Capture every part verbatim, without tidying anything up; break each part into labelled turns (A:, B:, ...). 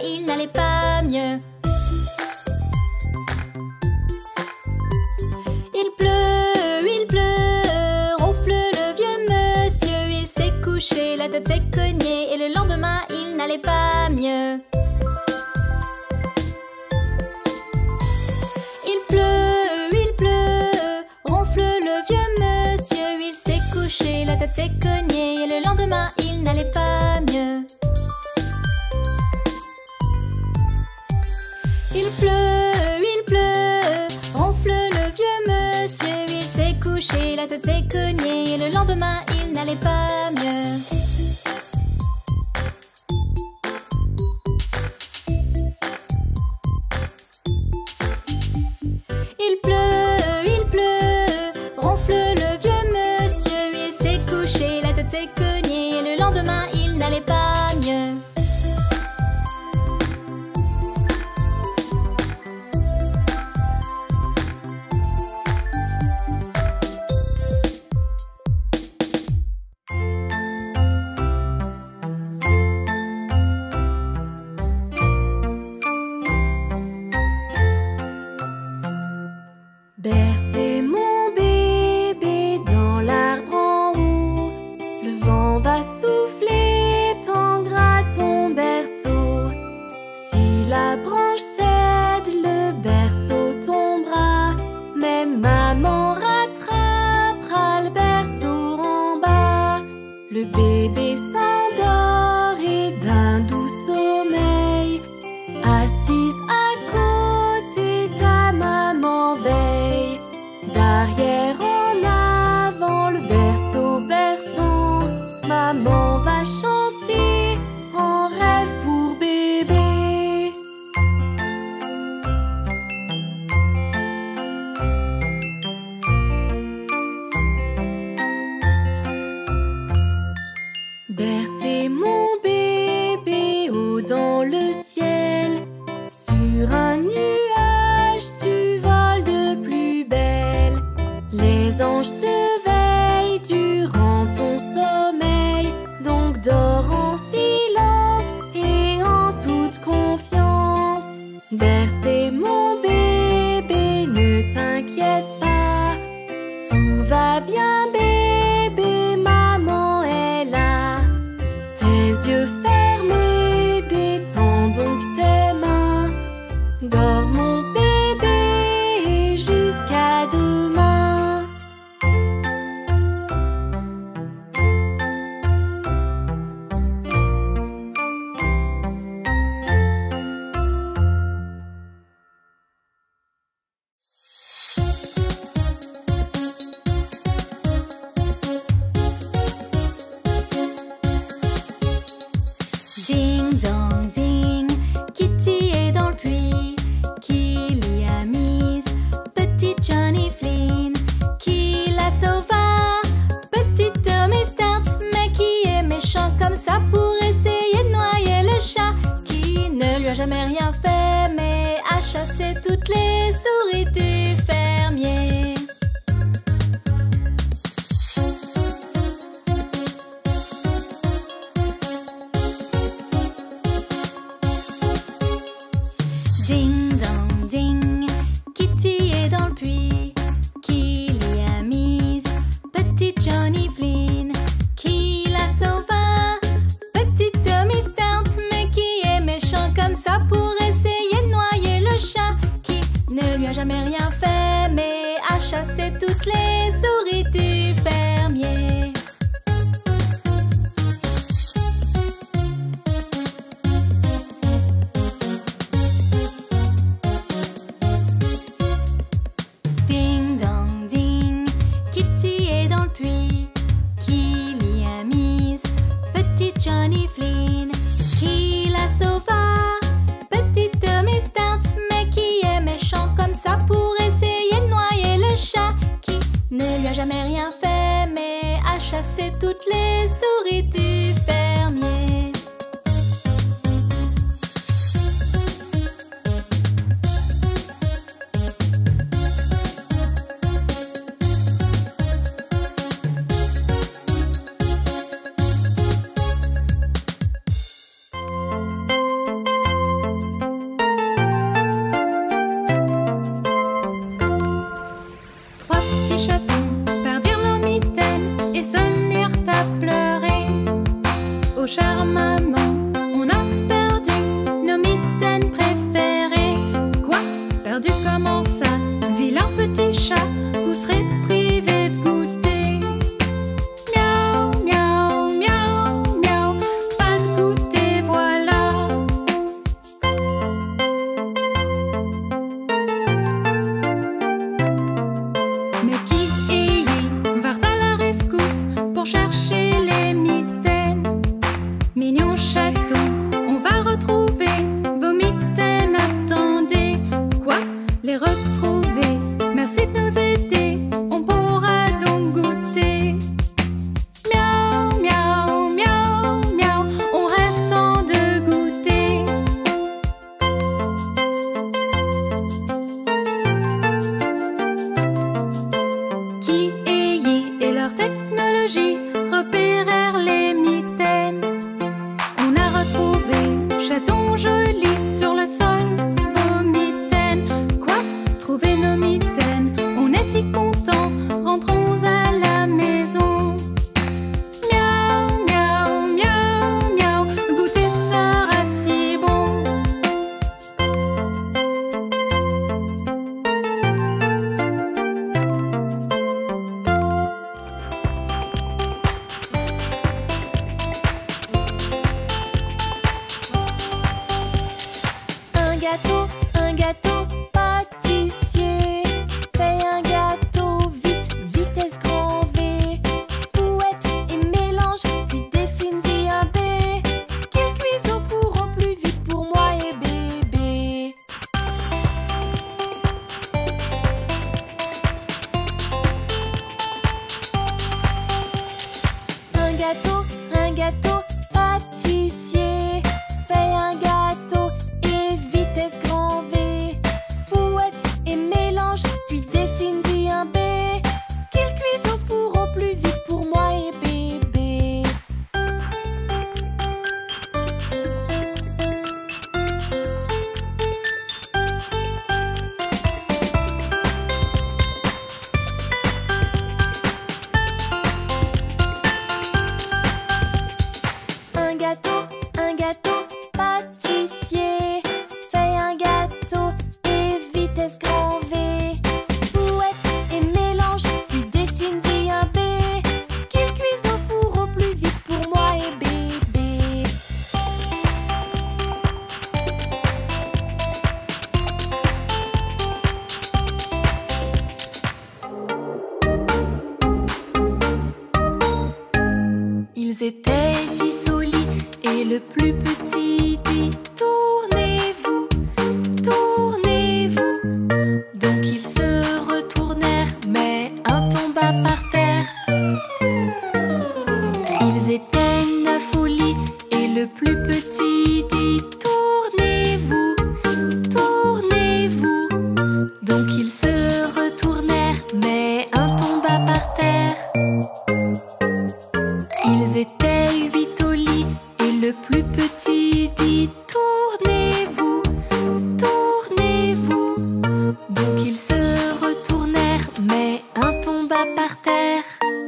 A: il n'allait pas mieux. Il pleut, il pleut, ronfle le vieux monsieur. Il s'est couché, la tête s'est cognée, et le lendemain il n'allait pas mieux. Il pleut, il pleut, ronfle le vieux monsieur. Il s'est couché, la tête s'est cognée, et le lendemain il n'allait pas mieux. Il pleut, il pleut, ronfle le vieux monsieur. Il s'est couché, la tête s'est cognée, et le lendemain il n'allait pas mieux. Il pleut, il pleut, ronfle le vieux monsieur. Il s'est couché, la tête s'est cognée, et le lendemain il n'allait pas mieux.
B: Bercez mon bébé dans l'arbre en haut. Le vent va souffler, tanguera ton berceau. Si la branche cède, le berceau tombera. Même maman rattrapera le berceau en bas. Le bébé s'endort et d'un doux sommeil. Assise à côté, ta maman veille. D'arrière en avant, le berceau berçant. Maman va chanter en rêve pour bébé. Bercez mon bébé haut dans le ciel. Sur un nuage, tu voles de plus belle. Les anges te veillent durant ton sommeil. Donc dors en silence et en toute confiance. Bercez mon bébé, ne t'inquiète pas. Tout va bien bébé, maman est là. Tes yeux fermés, détends donc tes mains. Dors mon bébé jusqu'à demain.
A: Ding dong ding, Kitty est dans le puits. Qui l'y a mise? Petit Johnny Flynn. Qui la sauva? Petit Tommy Sturt. Mais qui est méchant comme ça pour essayer de noyer le chat? Qui ne lui a jamais rien fait mais a chassé toutes les souris du fermier. Ding dong ding, Kitty est dans le puits. Qui l'y a mise? Petit Johnny Flynn. Qui la sauva? Petit Tommy Sturt. Mais qui est méchant comme ça pour essayer de noyer le chat? Qui ne lui a jamais rien fait mais a chassé toutes les souris du fermier. Ding dong ding, Kitty est dans le puits. Qui l'y a mise? Petit Johnny Flynn. Qui la sauva? Petit Tommy Sturt. Mais qui est méchant comme ça pour essayer de noyer le chat? Qui ne lui a jamais rien fait mais a chassé toutes les souris du fermier.
B: gâteau, un gâteau pâtissier. Fais un gâteau vite, vitesse grand V. Fouette et mélange, puis dessine-y un B. Qu'il cuise au four au plus vite pour moi et bébé. Un gâteau, un gâteau pâtissier. Fais un gâteau et vitesse grand V. Fouette et mélange, puis dessine-y un B. Qu'il cuise au four au plus vite pour moi et bébé. Un gâteau, un gâteau pâtissier. Fais un gâteau et vitesse grand V. Fouette et mélange, puis dessine-y un B. Qu'il cuise au four au plus vite pour moi et bébé. Ils étaient dix au lit et le plus petit dit: tournez-vous, tournez-vous. Donc ils se retournèrent, mais un tomba par terre. Ils étaient neuf au lit et le plus petit dit: tournez-vous, tournez-vous. Donc ils se retournèrent, mais un tomba par terre. Ils étaient huit au lit et le plus petit dit: tournez-vous, tournez-vous. Donc ils se retournèrent, mais un tomba par terre.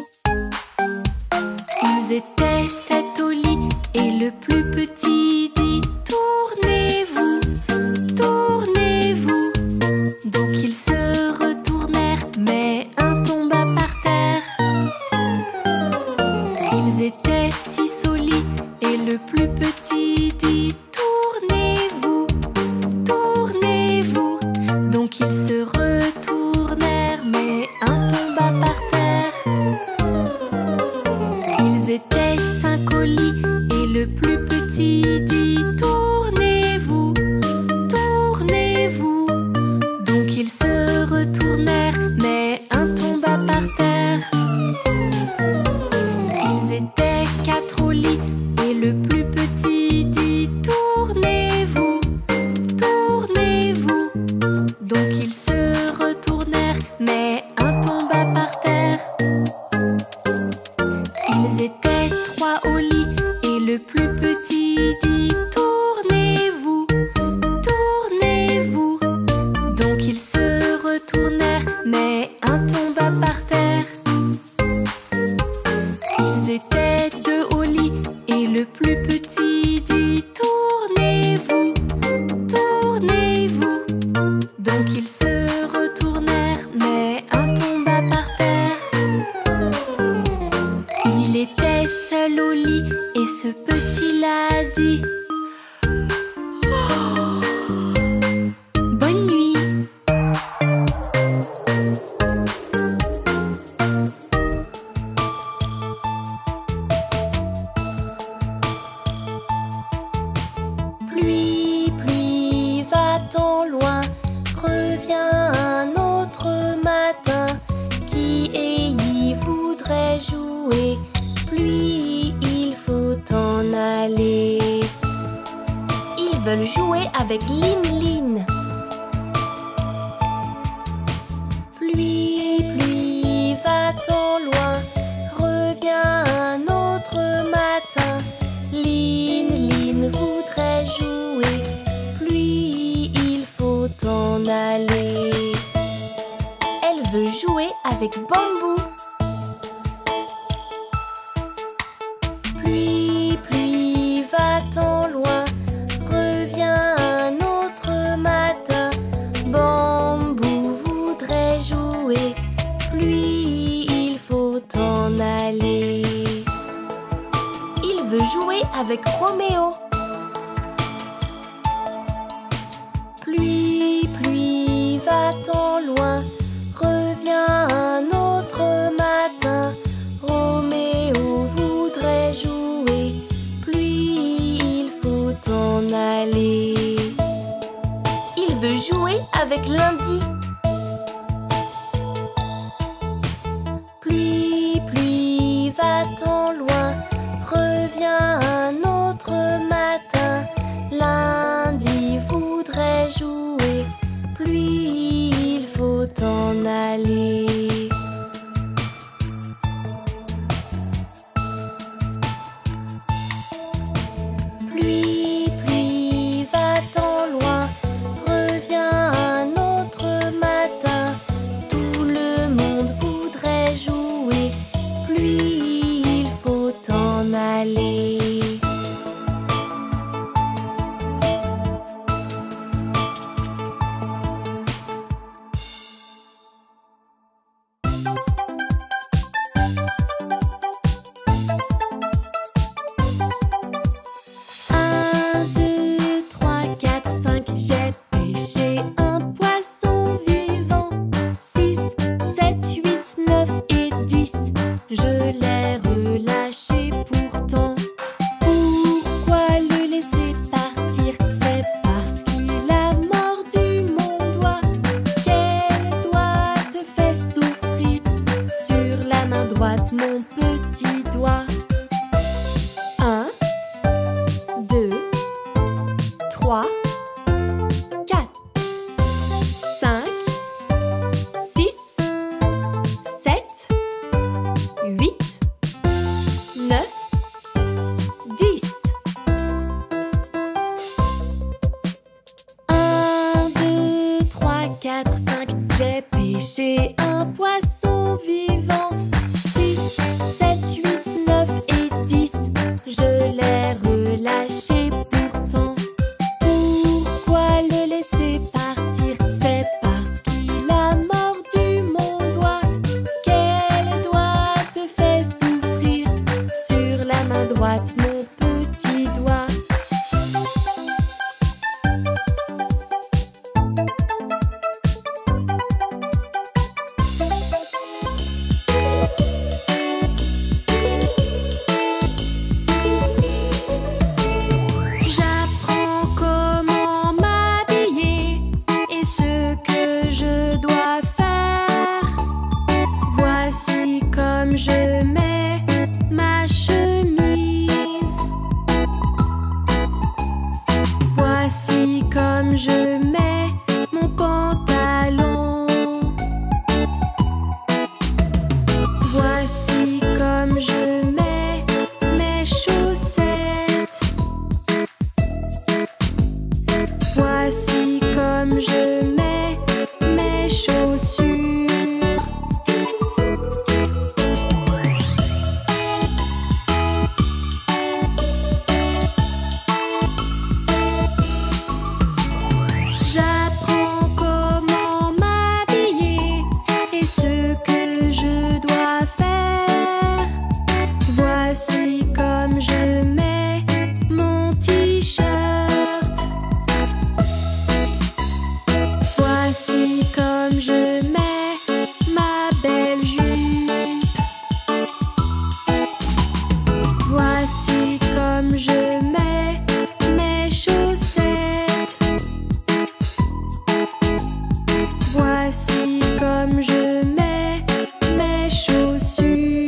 B: Ils étaient sept au lit et le plus petit dit: tournez-vous, tournez-vous. Donc ils se retournèrent, mais un tomba par terre. Ils étaient six au lit et le plus petit dit: tournez-vous, tournez-vous. Donc ils se retournèrent, mais un tomba par terre. Ils étaient cinq au lit et le plus petit dit: tournez-vous, tournez-vous. Donc ils se retournèrent, mais un tomba par terre. Ils étaient quatre au lit et le plus petit dit: tournez-vous, tournez-vous. Donc ils se retournèrent, mais un tomba par terre. Ils étaient trois au lit et le plus petit dit: tournez-vous, tournez-vous. Donc ils se retournèrent, mais un tomba par terre. Ils étaient deux au lit et le plus petit dit: tournez-vous, tournez-vous. Donc ils se retournèrent, mais un tomba par terre. Il était seul au lit et ce petit-là dit: oh, bonne nuit. Pluie, pluie, va-t'en loin, reviens un autre matin. Qui et y voudrait jouer? Pluie, il faut en aller. Ils veulent jouer avec Lin Lin. Pluie, pluie, va-t'en loin, reviens un autre matin. Lin Lin voudrait jouer. Pluie, il faut en aller. Elle veut jouer avec Bambou. Pluie, pluie, va-t'en loin, reviens un autre matin. Bambou voudrait jouer. Pluie, il faut en aller. Il veut jouer avec Roméo. avec lundi. Pluie, pluie, va-t'en loin, reviens un autre matin. Lundi voudrait jouer, pluie, il faut en aller. Pluie, pluie, va-t'en loin, reviens un autre matin. Tout le monde voudrait jouer, pluie, il faut en aller. Un, deux, trois, quatre, cinq, j'ai pêché un poisson vivant. Six, sept, huit, neuf et dix, je l'ai relâché pourtant. Pourquoi le laisser partir? C'est parce qu'il a mordu mon doigt. Quel doigt te fait souffrir? Sur la main droite, mon petit doigt. Un, deux, trois, quatre, cinq, six, sept, huit, neuf, dix. Un, deux, trois, quatre, cinq, j'ai pêché un poisson vivant. Six, sept, huit, neuf et dix, je l'ai relâché pourtant. Pourquoi le laisser partir? C'est parce qu'il a mordu mon doigt. Quel doigt te fait souffrir? Sur la main droite, mon petit doigt. J'apprends comment m'habiller et ce que je dois faire. Voici comme je mets ma chemise. Voici comme je mets mon pantalon. Voici comme je mets mes chaussettes. Voici comme je mets mes chaussures. J'apprends comment m'habiller et ce que je dois faire. Voici comme je mets mon t-shirt. Voici comme je mets ma belle jupe. Voici comme je mets mes chaussettes. Voici comme je mets mes chaussures.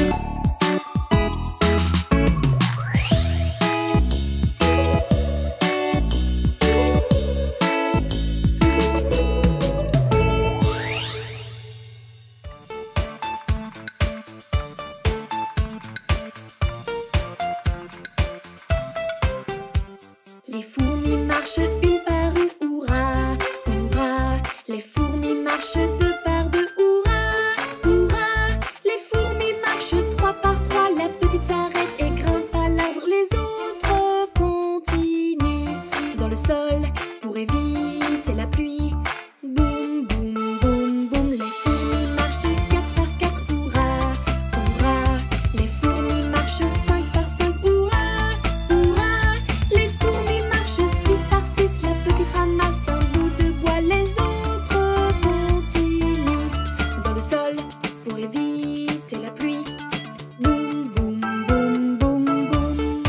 B: Les fourmis marchent une par une, hurrah, hurrah. Les fourmis marchent deux par deux, hurrah, hurrah. Les fourmis marchent trois par trois, la petite s'arrête et grimpe à l'arbre. Les autres continuent dans le sol pour éviter la pluie. Boum, boum, boum, boum. Les fourmis marchent quatre par quatre, hurrah, hurrah. Les fourmis marchent cinq par cinq, hurrah, hurrah. Les fourmis marchent six par six, la petite ramasse un bout de bois. Les autres continuent dans le sol pour éviter la pluie. Boum, boum, boum, boum, boum.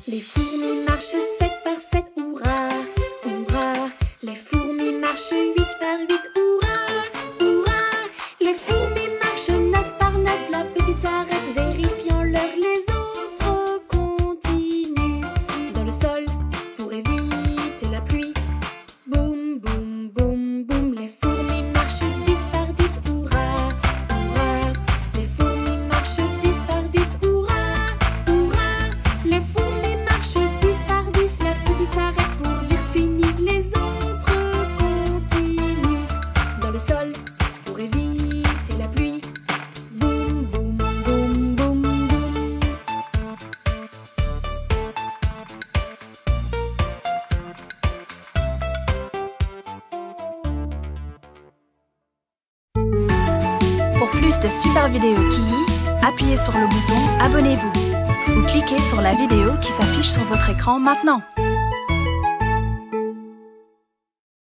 B: Les fourmis marchent sept par sept, hurrah, hurrah. Les fourmis marchent huit par huit, hurrah, hurrah. Les fourmis marchent neuf par neuf, la petite s'arrête, vérifiant l'heure. Les autres continuent dans le sol pour éviter la pluie. Boum, boum, boum, boum. Les fourmis marchent dix par dix, hurrah, hurrah. Les fourmis marchent dix par dix, hurrah, hurrah. Les fourmis marchent dix par dix, la petite s'arrête pour dire fini. Les autres continuent dans le sol pour éviter la pluie. Boum, boum, boum, boum, boum.
C: Pour plus de super vidéos Kiyi, appuyez sur le bouton Abonnez-vous ou cliquez sur la vidéo qui s'affiche sur votre écran maintenant.